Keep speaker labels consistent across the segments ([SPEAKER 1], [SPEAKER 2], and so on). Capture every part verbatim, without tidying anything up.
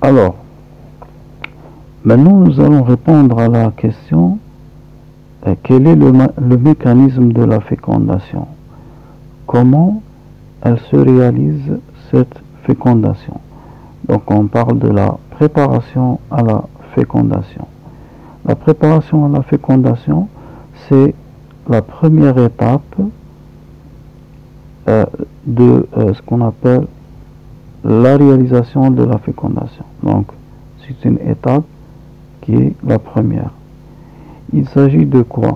[SPEAKER 1] Alors, maintenant nous allons répondre à la question euh, quel est le, le mécanisme de la fécondation? Comment elle se réalise cette fécondation? Donc on parle de la préparation à la fécondation. La préparation à la fécondation, c'est la première étape euh, de euh, ce qu'on appelle la réalisation de la fécondation. Donc c'est une étape qui est la première. Il s'agit de quoi?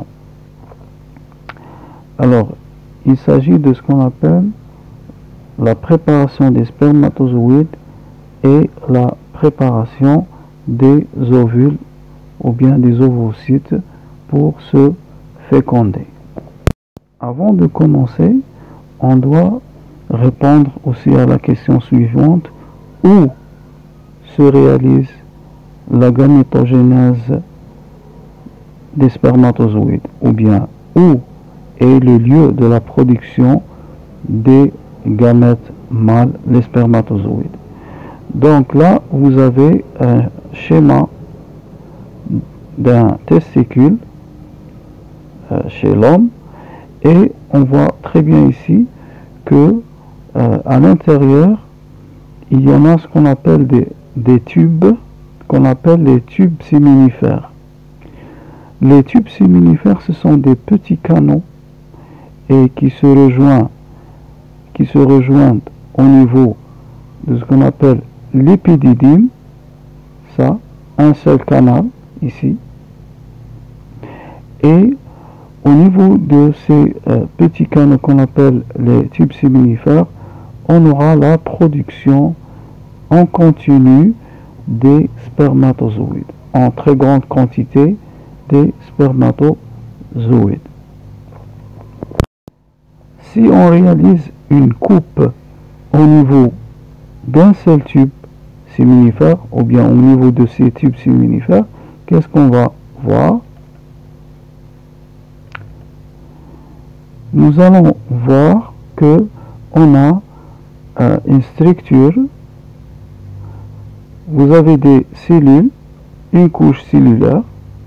[SPEAKER 1] Alors, il s'agit de ce qu'on appelle la préparation des spermatozoïdes et la préparation des ovules ou bien des ovocytes pour se féconder. Avant de commencer, on doit répondre aussi à la question suivante: où se réalise la gamétogénèse des spermatozoïdes, ou bien où est le lieu de la production des gamètes mâles, les spermatozoïdes. Donc là, vous avez un schéma d'un testicule euh, chez l'homme, et on voit très bien ici que euh, à l'intérieur il y en a ce qu'on appelle des, des tubes, qu'on appelle les tubes séminifères. Les tubes séminifères, ce sont des petits canaux et qui se rejoignent, qui se rejoignent au niveau de ce qu'on appelle l'épididyme, ça, un seul canal ici, et au niveau de ces euh, petits canaux qu'on appelle les tubes séminifères, on aura la production en continu des spermatozoïdes, en très grande quantité des spermatozoïdes. Si on réalise une coupe au niveau d'un seul tube séminifère, ou bien au niveau de ces tubes séminifères, qu'est-ce qu'on va voir? Nous allons voir que on a euh, une structure. Vous avez des cellules, une couche cellulaire.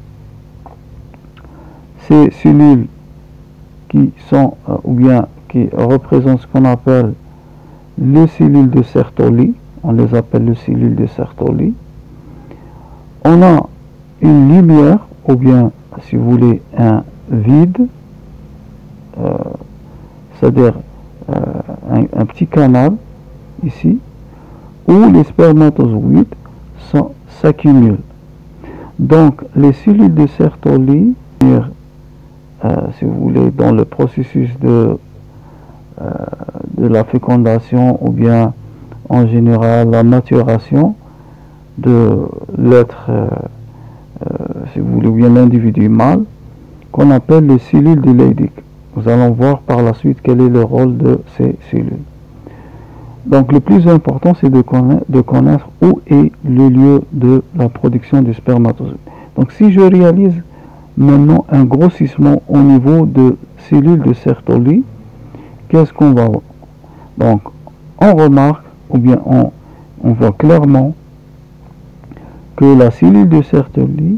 [SPEAKER 1] Ces cellules qui sont euh, ou bien qui représentent ce qu'on appelle les cellules de Sertoli, on les appelle les cellules de Sertoli. On a une lumière, ou bien si vous voulez un vide, euh, c'est-à-dire euh, un, un petit canal ici, où les spermatozoïdes s'accumulent. Donc les cellules de Sertoli, euh, si vous voulez, dans le processus de, euh, de la fécondation, ou bien en général la maturation de l'être, euh, euh, si vous voulez, ou bien l'individu mâle, qu'on appelle les cellules de Leydig. Nous allons voir par la suite quel est le rôle de ces cellules. Donc le plus important, c'est de connaître, de connaître où est le lieu de la production du spermatozoïde. Donc si je réalise maintenant un grossissement au niveau de cellules de Sertoli, qu'est-ce qu'on va voir? Donc on remarque, ou bien on, on voit clairement que la cellule de Sertoli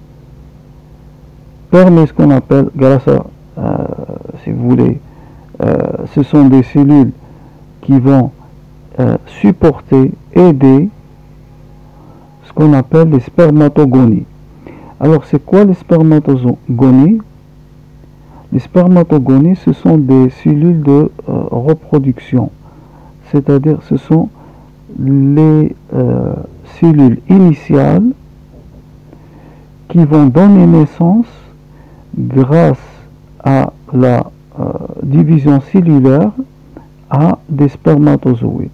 [SPEAKER 1] permet ce qu'on appelle, grâce à, euh, si vous voulez, euh, ce sont des cellules qui vont euh, supporter, aider ce qu'on appelle les spermatogonies. Alors c'est quoi les spermatogonies? Les spermatogonies, ce sont des cellules de euh, reproduction, c'est-à-dire ce sont les euh, cellules initiales qui vont donner naissance grâce à la euh, division cellulaire à des spermatozoïdes.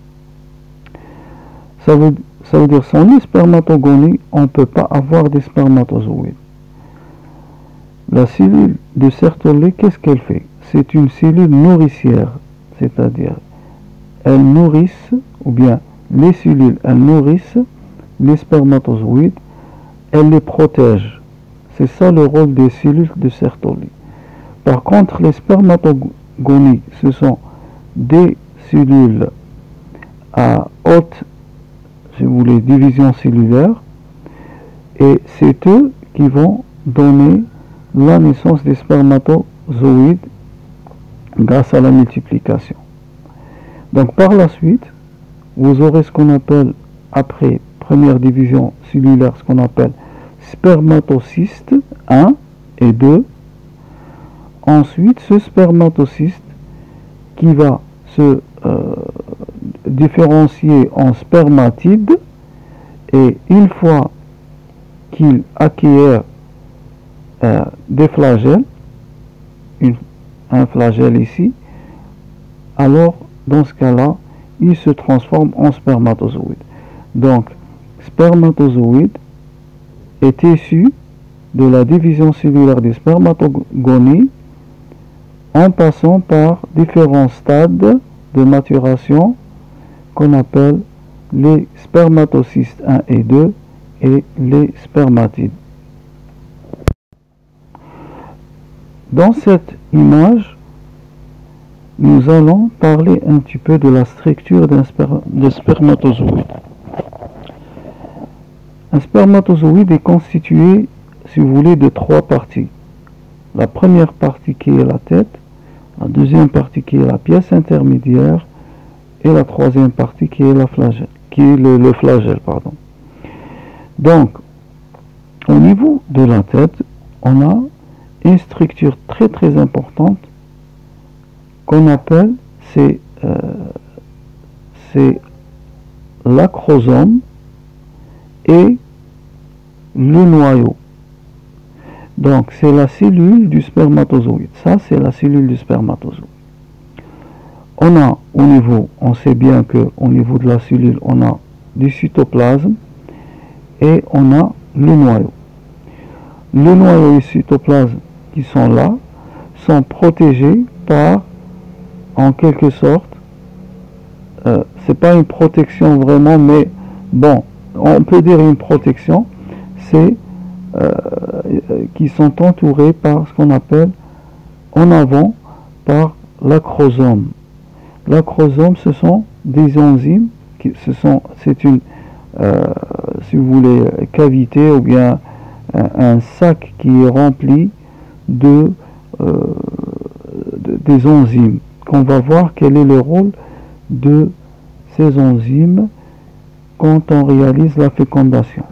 [SPEAKER 1] Ça veut, ça veut dire sans les spermatogonies, on ne peut pas avoir des spermatozoïdes. La cellule de Sertoli, qu'est-ce qu'elle fait? C'est une cellule nourricière, c'est-à-dire elles nourrissent, ou bien les cellules, elles nourrissent les spermatozoïdes, elles les protègent. C'est ça le rôle des cellules de Sertoli. Par contre, les spermatogonies, ce sont des cellules à haute, si vous vous voulez, division cellulaire, et c'est eux qui vont donner la naissance des spermatozoïdes grâce à la multiplication. Donc par la suite, vous aurez ce qu'on appelle, après première division cellulaire, ce qu'on appelle spermatocyste un et deux. Ensuite, ce spermatocyste qui va se euh, différencier en spermatide, et une fois qu'il acquiert euh, des flagelles, une, un flagelle ici, alors dans ce cas-là, il se transforme en spermatozoïde. Donc, spermatozoïde est issu de la division cellulaire des spermatogonies en passant par différents stades de maturation qu'on appelle les spermatocystes un et deux et les spermatides. Dans cette image, nous allons parler un petit peu de la structure d'un sper- de spermatozoïde. Un spermatozoïde est constitué, si vous voulez, de trois parties. La première partie qui est la tête, la deuxième partie qui est la pièce intermédiaire et la troisième partie qui est la flagelle, qui est le, le flagelle, pardon. Donc, au niveau de la tête, on a une structure très très importante qu'on appelle, c'est euh, c'est l'acrosome et le noyau. Donc c'est la cellule du spermatozoïde. Ça c'est la cellule du spermatozoïde. On a au niveau, on sait bien que au niveau de la cellule, on a du cytoplasme et on a le noyau. Le noyau et le cytoplasme qui sont là sont protégés par, en quelque sorte, euh, c'est pas une protection vraiment, mais bon, on peut dire une protection, c'est euh, qui sont entourés par ce qu'on appelle en avant par l'acrosome. L'acrosome, ce sont des enzymes, qui, ce sont, c'est une, euh, si vous voulez, cavité ou bien un, un sac qui est rempli de, euh, de des enzymes. Qu'on va voir quel est le rôle de ces enzymes quand on réalise la fécondation.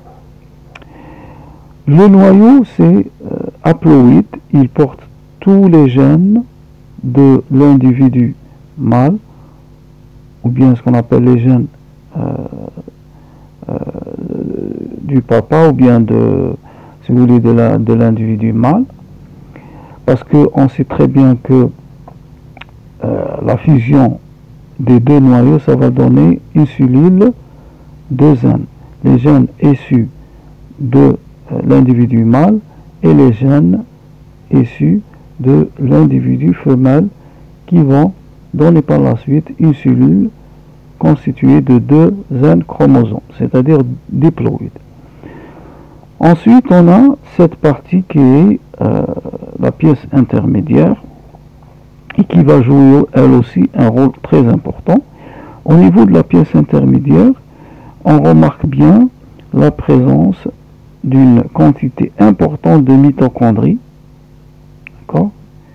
[SPEAKER 1] Le noyau, c'est euh, haploïde, il porte tous les gènes de l'individu mâle, ou bien ce qu'on appelle les gènes euh, euh, du papa, ou bien de, si vous voulez, de la, de l'individu mâle, parce qu'on sait très bien que euh, la fusion des deux noyaux, ça va donner une cellule de gènes. Les gènes issus de l'individu mâle et les gènes issus de l'individu femelle qui vont donner par la suite une cellule constituée de deux N chromosomes, c'est-à-dire diploïdes. Ensuite, on a cette partie qui est euh, la pièce intermédiaire et qui va jouer elle aussi un rôle très important. Au niveau de la pièce intermédiaire, on remarque bien la présence d'une quantité importante de mitochondries, d'accord?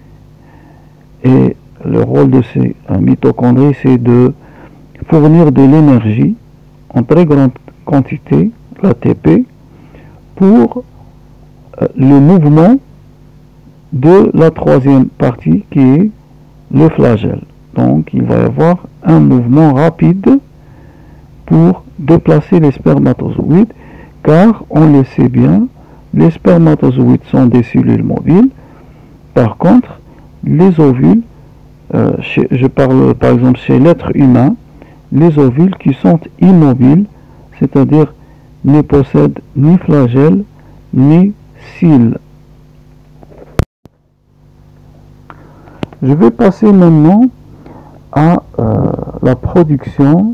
[SPEAKER 1] Et le rôle de ces euh, mitochondries, c'est de fournir de l'énergie en très grande quantité, l'A T P, pour euh, le mouvement de la troisième partie qui est le flagelle. Donc il va y avoir un mouvement rapide pour déplacer les spermatozoïdes, car on le sait bien, les spermatozoïdes sont des cellules mobiles. Par contre, les ovules, euh, chez, je parle par exemple chez l'être humain, les ovules qui sont immobiles, c'est-à-dire ne possèdent ni flagelle ni cils. Je vais passer maintenant à euh, la production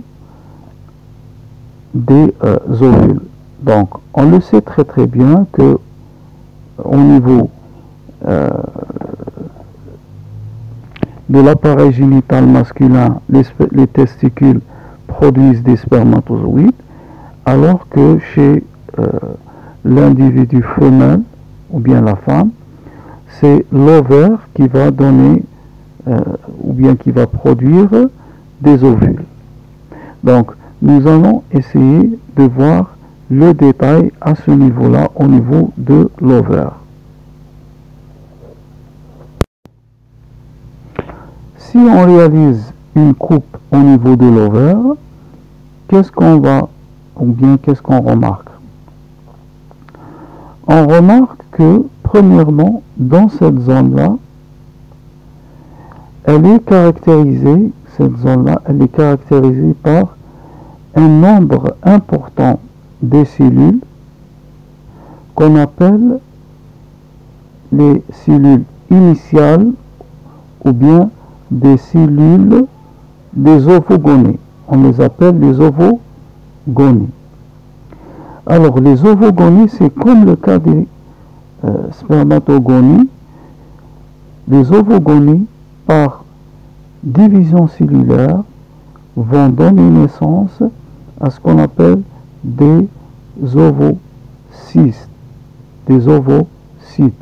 [SPEAKER 1] des euh, ovules. Donc, on le sait très très bien que au niveau euh, de l'appareil génital masculin, les, les testicules produisent des spermatozoïdes, alors que chez euh, l'individu femelle ou bien la femme, c'est l'ovaire qui va donner euh, ou bien qui va produire des ovules. Donc nous allons essayer de voir le détail à ce niveau-là, au niveau de l'ovaire. Si on réalise une coupe au niveau de l'ovaire, qu'est-ce qu'on va, ou bien qu'est-ce qu'on remarque? On remarque que, premièrement, dans cette zone-là, elle est caractérisée, cette zone-là, elle est caractérisée par un nombre important des cellules qu'on appelle les cellules initiales ou bien des cellules des ovogonées. On les appelle les ovogonées. Alors les ovogonies, c'est comme le cas des euh, spermatogonies. Les ovogonies, par division cellulaire, vont donner naissance à ce qu'on appelle des ovocystes, des ovocytes.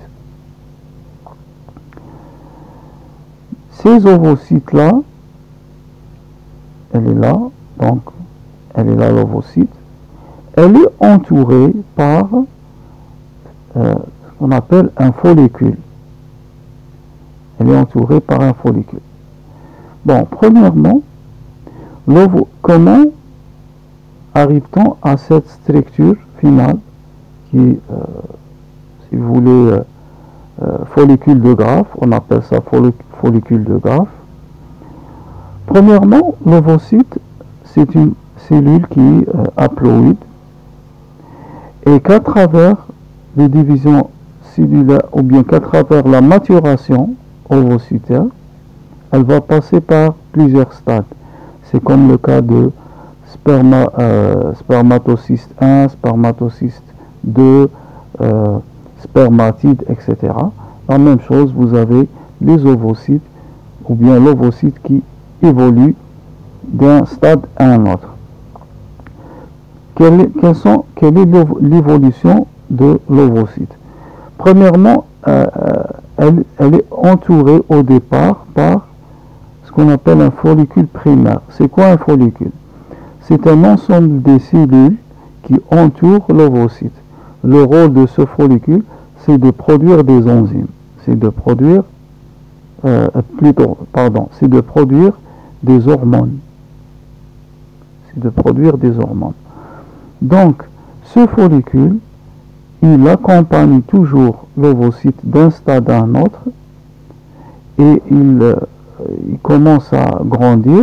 [SPEAKER 1] Ces ovocytes-là, elle est là, donc elle est là l'ovocyte, elle est entourée par euh, ce qu'on appelle un follicule. Elle est entourée par un follicule. Bon, premièrement, comment arrive-t-on à cette structure finale qui est, euh, si vous voulez, euh, euh, follicule de Graaff, on appelle ça follicule de Graaff. Premièrement, l'ovocyte, c'est une cellule qui est euh, haploïde et qu'à travers les divisions cellulaires ou bien qu'à travers la maturation ovocytaire, elle va passer par plusieurs stades. C'est comme le cas de sperma, euh, spermatocyste un, spermatocyste deux, euh, spermatide, et cetera. La même chose, vous avez les ovocytes ou bien l'ovocyte qui évolue d'un stade à un autre. Quelle est, quelles sont, quelle est l'évolution de l'ovocyte? Premièrement, euh, elle, elle est entourée au départ par ce qu'on appelle un follicule primaire. C'est quoi un follicule? C'est un ensemble de cellules qui entourent l'ovocyte. Le rôle de ce follicule, c'est de produire des enzymes. C'est de produire, euh, plutôt, pardon, c'est de produire des hormones. C'est de produire des hormones. Donc, ce follicule, il accompagne toujours l'ovocyte d'un stade à un autre et il, euh, il commence à grandir.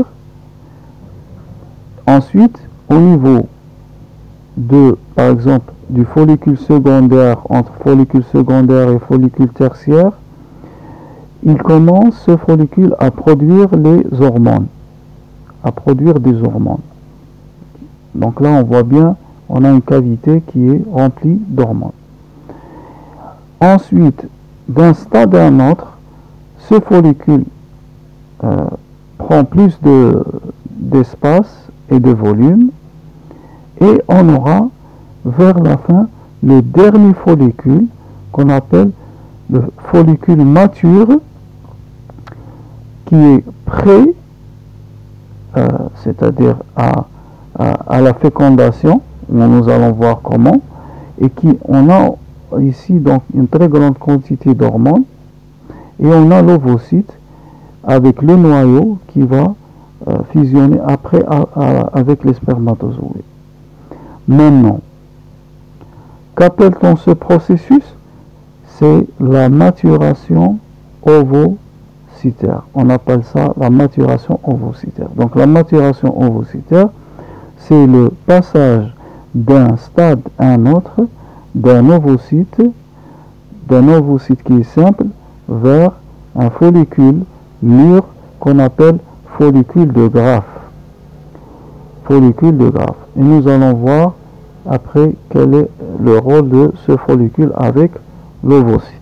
[SPEAKER 1] Ensuite, au niveau de, par exemple, du follicule secondaire, entre follicule secondaire et follicule tertiaire, il commence, ce follicule, à produire les hormones, à produire des hormones. Donc là, on voit bien, on a une cavité qui est remplie d'hormones. Ensuite, d'un stade à un autre, ce follicule euh, prend plus de, d'espace et de volume, et on aura vers la fin le dernier follicule qu'on appelle le follicule mature, qui est prêt, euh, c'est-à-dire à, à, à la fécondation, où nous allons voir comment, et qui on a ici donc une très grande quantité d'hormones, et on a l'ovocyte avec le noyau qui va euh, fusionner après à, à, avec les spermatozoïdes. Maintenant, qu'appelle-t-on ce processus? C'est la maturation ovocytaire. On appelle ça la maturation ovocytaire. Donc la maturation ovocytaire, c'est le passage d'un stade à un autre, d'un ovocyte, d'un ovocyte qui est simple, vers un follicule mûr qu'on appelle follicule de Graaff. Follicule de Graaff. Et nous allons voir après quel est le rôle de ce follicule avec l'ovocyte.